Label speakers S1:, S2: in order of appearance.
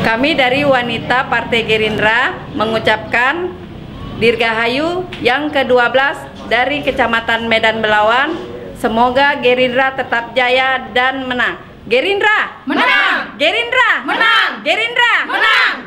S1: Kami dari wanita Partai Gerindra mengucapkan Dirgahayu yang ke-12 dari Kecamatan Medan Belawan. Semoga Gerindra tetap jaya dan menang. Gerindra menang! Gerindra menang! Gerindra menang!